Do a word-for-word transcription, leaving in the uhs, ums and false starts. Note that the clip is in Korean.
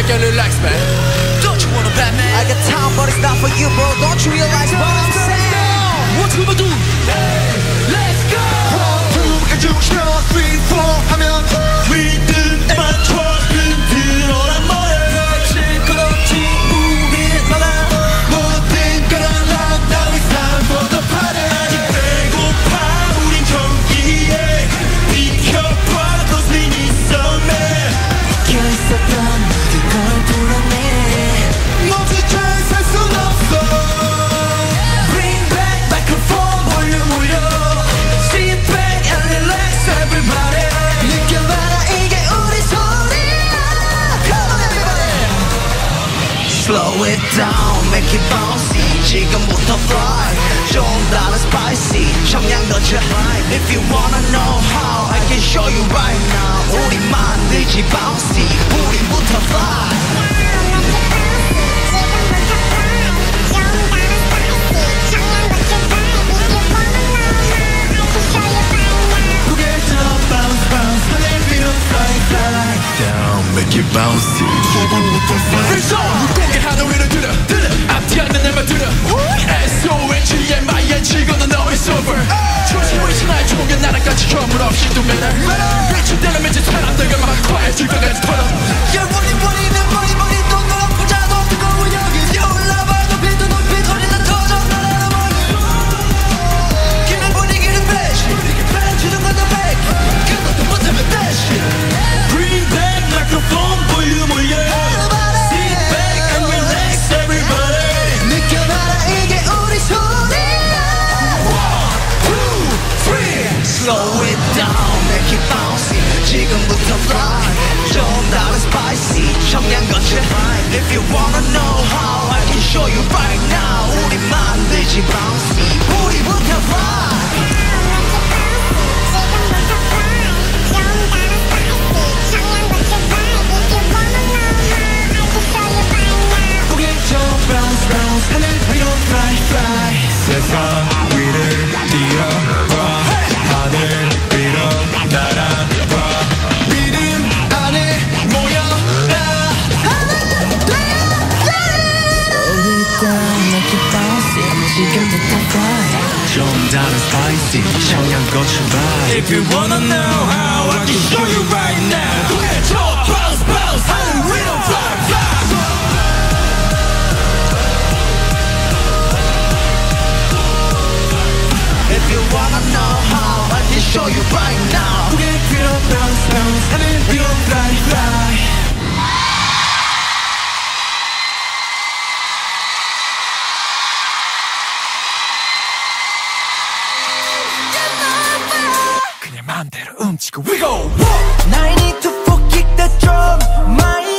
back and relax, man. Don't you wanna Batman? I got time, but it's not for you, bro. Don't you realize what I'm saying? What you gonna do? Hey, let's go. one, two, three, four 하면 리듬에 맞춰 흔들어란 말이야. 그렇지 그렇지 우린 말아. 모든 걸 알아. Now it's time for the party. 아직 배고파 우린 경기에 비켜봐 cause we need some man. 껴있었던 모든 걸 풀어내. 멈추지 살순 없어. Bring back microphone 볼륨 올려. Sit back and relax everybody. 느껴봐라 이게 우리 소리야. Come on everybody. Slow it down, make it bouncy. 지금부터 fly. 좀 다른 spicy. 청량도처 high. If you wanna know how, I can show you right now. 우리 만들지 bouncy. 우리부터 fly. Make it bouncy. Freeze on. 공개한 우리를 들어 들어. 앞뒤 않는 내 말 들어. S O N G M I N G gonna know it's over. 조심 위치 나의 종교 나라까지 현물 없이 또 매달. 미친 대로 미친 사람들과 막 quiet 줄까지 털어. Yeah, 머리 머리는 머리 머리 또 놀아보자. 더 뜨거운 여기 올라봐. 높이도 높이 터진다 터져. 나라라 머리. 기분 분위기는 배시. 주는 것도 백. 그것도 못하면 대시. Bring back microphone 볼륨 올려. Sit back and relax everybody. 느껴봐라 이게 우리 소리야. One, two, three. Slow it down, make it bouncy. 지금부터 fly. 좀 다른 spicy. 청량고추 high. If you wanna know how, I can show you right now. 우리 만들지 bouncy. 우리부터 fly. Bounce, bounce, 하늘 위로 fly, fly. 세상 위를 뛰어봐. 하늘 위로 날아봐. 리듬 안에 모여라. Slow it down, make it bouncy. 지금부터 fly. 좀 다른 spicy 청양고추 vibe. If you wanna know how, I can show you right now. bounce bounce 하늘 위로 fly fly. If you wanna know how, I can show you right now. 고개 위로 bounce, bounce, 하늘 위로 fly, fly. 그냥 마음대로 움직여 we go. Now I need to kick the drum. My